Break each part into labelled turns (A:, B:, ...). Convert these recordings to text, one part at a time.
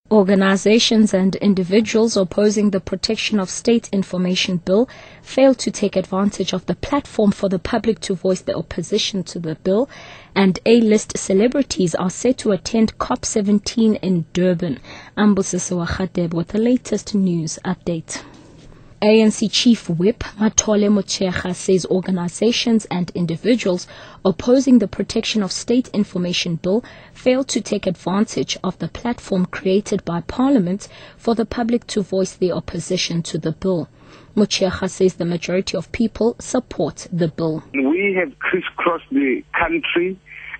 A: Organizations and individuals opposing the Protection of State Information Bill failed to take advantage of the platform for the public to voice their opposition to the bill, and A-list celebrities are set to attend COP17 in Durban. Ambusise Wakhateb with the latest news update. ANC Chief Whip Mathole Motshekga says organizations and individuals opposing the Protection of State Information Bill failed to take advantage of the platform created by Parliament for the public to voice their opposition to the bill. Motshekga says the majority of people support the bill.
B: We have crisscrossed the country,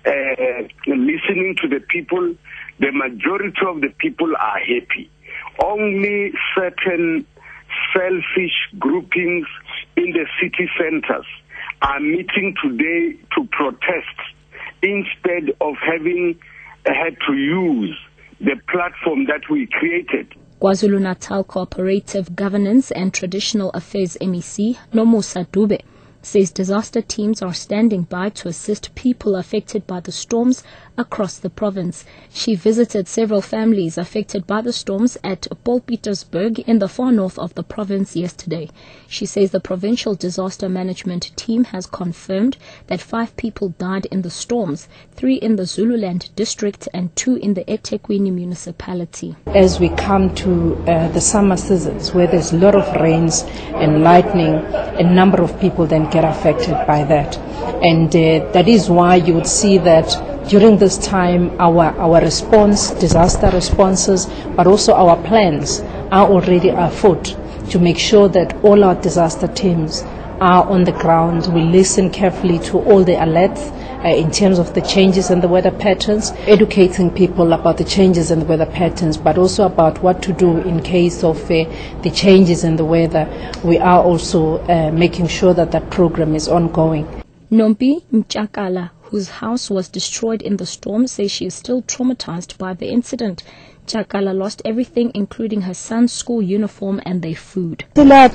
B: listening to the people. The majority of the people are happy. Only certain selfish groupings in the city centers are meeting today to protest instead of having had to use the platform that we created.
A: KwaZulu-Natal Cooperative Governance and Traditional Affairs MEC Nomusa Dube says disaster teams are standing by to assist people affected by the storms across the province. She visited several families affected by the storms at Paul Petersburg in the far north of the province yesterday. She says the provincial disaster management team has confirmed that 5 people died in the storms, 3 in the Zululand district and 2 in the eThekwini municipality.
C: As we come to the summer seasons where there's a lot of rains and lightning, a number of people then get affected by that. And that is why you would see that during this time our response, disaster responses, but also our plans are already afoot to make sure that all our disaster teams are on the ground. We listen carefully to all the alerts in terms of the changes in the weather patterns, educating people about the changes in the weather patterns, but also about what to do in case of the changes in the weather. We are also making sure that that program is ongoing.
A: Nompi Mchakala, whose house was destroyed in the storm, says she is still traumatized by the incident. Chakala lost everything, including her son's school uniform and their food.
D: We heard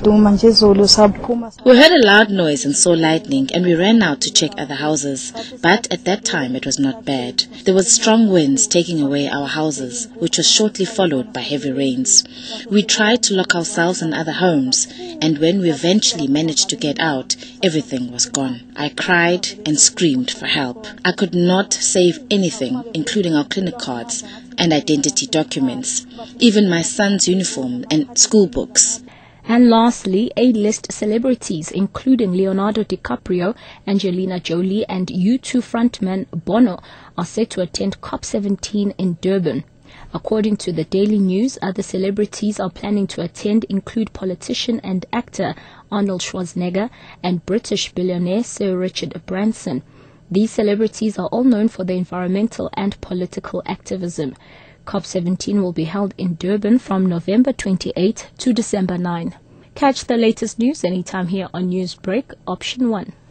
D: a loud noise and saw lightning, and we ran out to check other houses. But at that time it was not bad. There was strong winds taking away our houses, which was shortly followed by heavy rains. We tried to lock ourselves in other homes, and when we eventually managed to get out, everything was gone. I cried and screamed for help. I could not save anything, including our clinic cards and identity documents, even my son's uniform and school books.
A: And lastly, A-list celebrities, including Leonardo DiCaprio, Angelina Jolie, and U2 frontman Bono, are set to attend COP17 in Durban. According to the Daily News, other celebrities are planning to attend include politician and actor Arnold Schwarzenegger and British billionaire Sir Richard Branson. These celebrities are all known for their environmental and political activism. COP17 will be held in Durban from November 28 to December 9. Catch the latest news anytime here on Newsbreak, Option 1.